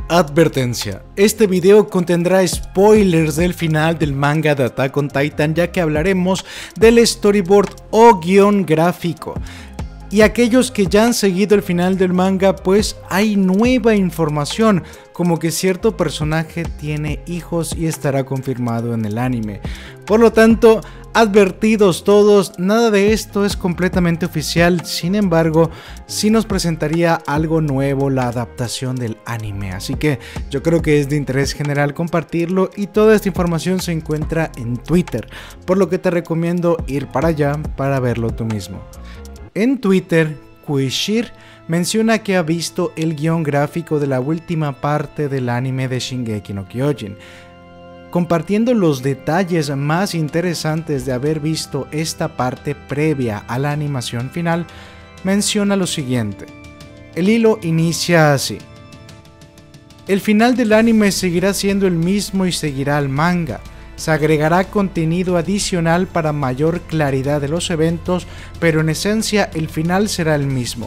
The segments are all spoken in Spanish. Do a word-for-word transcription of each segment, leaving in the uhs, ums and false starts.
Advertencia, este video contendrá spoilers del final del manga de Attack on Titan, ya que hablaremos del storyboard o guión gráfico. Y aquellos que ya han seguido el final del manga, pues hay nueva información, como que cierto personaje tiene hijos y estará confirmado en el anime. Por lo tanto, advertidos todos, nada de esto es completamente oficial. Sin embargo, sí nos presentaría algo nuevo la adaptación del anime, así que yo creo que es de interés general compartirlo, y toda esta información se encuentra en Twitter, por lo que te recomiendo ir para allá para verlo tú mismo. En Twitter, Kuishir menciona que ha visto el guión gráfico de la última parte del anime de Shingeki no Kyojin, compartiendo los detalles más interesantes de haber visto esta parte previa a la animación final. Menciona lo siguiente: el hilo inicia así: el final del anime seguirá siendo el mismo y seguirá al manga. Se agregará contenido adicional para mayor claridad de los eventos, pero en esencia el final será el mismo.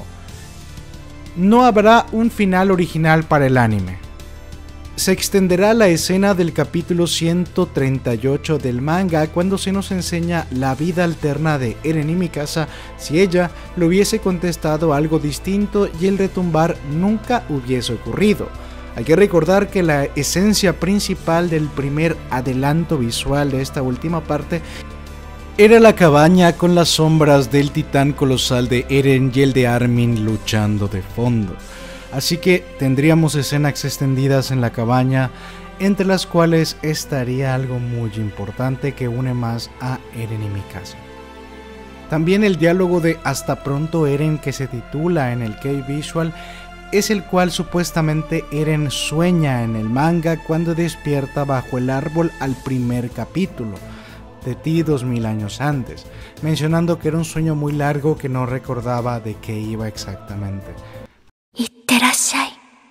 No habrá un final original para el anime. Se extenderá la escena del capítulo ciento treinta y ocho del manga, cuando se nos enseña la vida alterna de Eren y Mikasa si ella le hubiese contestado algo distinto y el retumbar nunca hubiese ocurrido. Hay que recordar que la esencia principal del primer adelanto visual de esta última parte era la cabaña con las sombras del titán colosal de Eren y el de Armin luchando de fondo. Así que tendríamos escenas extendidas en la cabaña, entre las cuales estaría algo muy importante que une más a Eren y Mikasa. También el diálogo de "Hasta pronto Eren", que se titula en el key visual, es el cual supuestamente Eren sueña en el manga cuando despierta bajo el árbol al primer capítulo de ti dos mil años antes, mencionando que era un sueño muy largo que no recordaba de qué iba exactamente. Itterashai,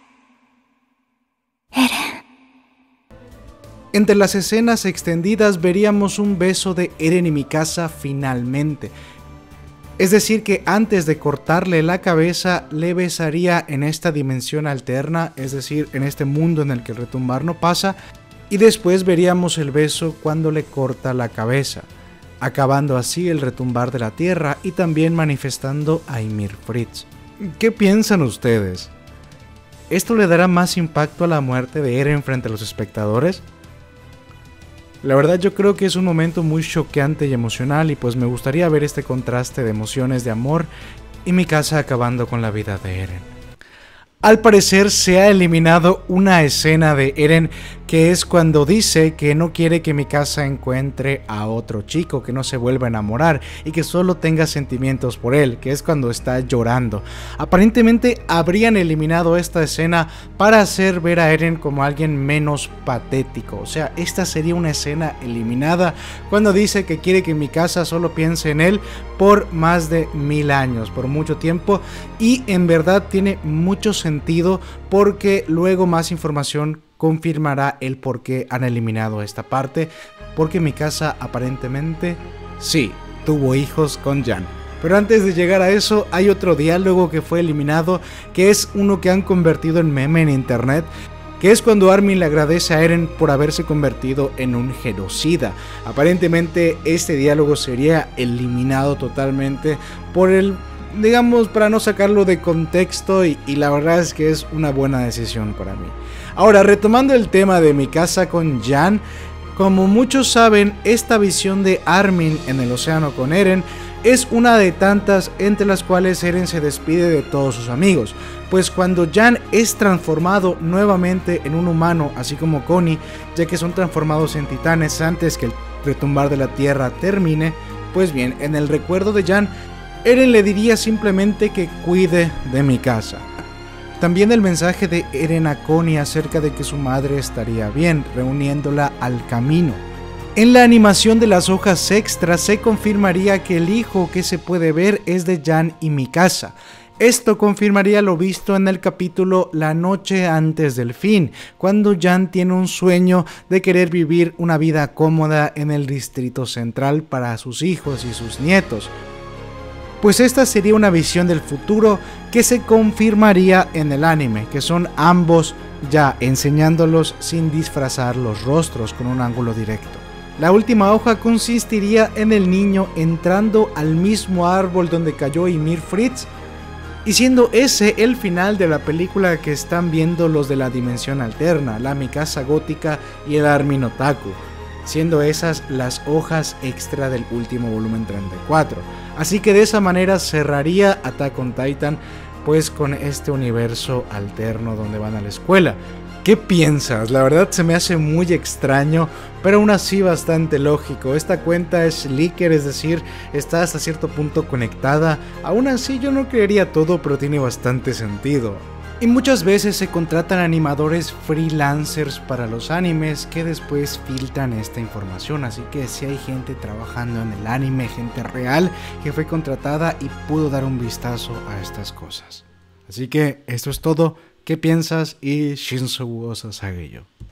Eren. Entre las escenas extendidas veríamos un beso de Eren y Mikasa finalmente. Es decir, que antes de cortarle la cabeza, le besaría en esta dimensión alterna, es decir, en este mundo en el que el retumbar no pasa, y después veríamos el beso cuando le corta la cabeza, acabando así el retumbar de la tierra y también manifestando a Ymir Fritz. ¿Qué piensan ustedes? ¿Esto le dará más impacto a la muerte de Eren frente a los espectadores? La verdad, yo creo que es un momento muy choqueante y emocional, y pues me gustaría ver este contraste de emociones de amor y Mikasa acabando con la vida de Eren. Al parecer se ha eliminado una escena de Eren, que es cuando dice que no quiere que Mikasa encuentre a otro chico, que no se vuelva a enamorar y que solo tenga sentimientos por él, que es cuando está llorando. Aparentemente habrían eliminado esta escena para hacer ver a Eren como alguien menos patético. O sea, esta sería una escena eliminada cuando dice que quiere que Mikasa solo piense en él por más de mil años, por mucho tiempo, y en verdad tiene mucho sentido, porque luego más información confirmará el por qué han eliminado esta parte, porque Mikasa aparentemente sí tuvo hijos con Jan. Pero antes de llegar a eso, hay otro diálogo que fue eliminado, que es uno que han convertido en meme en internet, que es cuando Armin le agradece a Eren por haberse convertido en un genocida. Aparentemente este diálogo sería eliminado totalmente por el, digamos, para no sacarlo de contexto, y, y la verdad es que es una buena decisión para mí. Ahora, retomando el tema de Mikasa con Jan, como muchos saben, esta visión de Armin en el océano con Eren es una de tantas entre las cuales Eren se despide de todos sus amigos, pues cuando Jan es transformado nuevamente en un humano, así como Connie, ya que son transformados en titanes antes que el retumbar de la tierra termine, pues bien, en el recuerdo de Jan, Eren le diría simplemente que cuide de Mikasa. También el mensaje de Eren a Connie acerca de que su madre estaría bien, reuniéndola al camino. En la animación de las hojas extras se confirmaría que el hijo que se puede ver es de Jan y Mikasa. Esto confirmaría lo visto en el capítulo La noche antes del fin, cuando Jan tiene un sueño de querer vivir una vida cómoda en el Distrito Central para sus hijos y sus nietos. pues esta sería una visión del futuro que se confirmaría en el anime, que son ambos ya enseñándolos sin disfrazar los rostros con un ángulo directo. La última hoja consistiría en el niño entrando al mismo árbol donde cayó Ymir Fritz, y siendo ese el final de la película que están viendo los de la dimensión alterna, la Mikasa gótica y el Armin Otaku, siendo esas las hojas extra del último volumen treinta y cuatro. Así que de esa manera cerraría Attack on Titan, pues con este universo alterno donde van a la escuela. ¿Qué piensas? La verdad se me hace muy extraño, pero aún así bastante lógico. Esta cuenta es leaker, es decir, está hasta cierto punto conectada. Aún así yo no creería todo, pero tiene bastante sentido. Y muchas veces se contratan animadores freelancers para los animes que después filtran esta información. Así que si hay gente trabajando en el anime, gente real que fue contratada y pudo dar un vistazo a estas cosas. Así que esto es todo. ¿Qué piensas? Y Shinzo Sageyo.